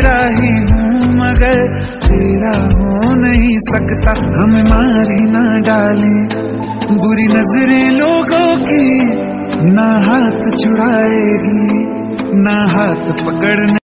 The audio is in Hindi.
तेरा ही हूँ मगर तेरा हो नहीं सकता। हमें मार ही ना डाले बुरी नजरें लोगों की, ना हाथ छुड़ाएगी ना हाथ पकड़ने